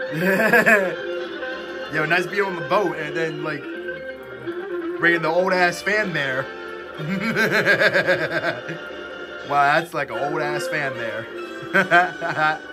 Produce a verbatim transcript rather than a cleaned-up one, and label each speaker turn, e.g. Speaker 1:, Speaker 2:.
Speaker 1: Yo, nice being on the boat and then like bringing the old ass fan there. Wow, that's like an old ass fan there.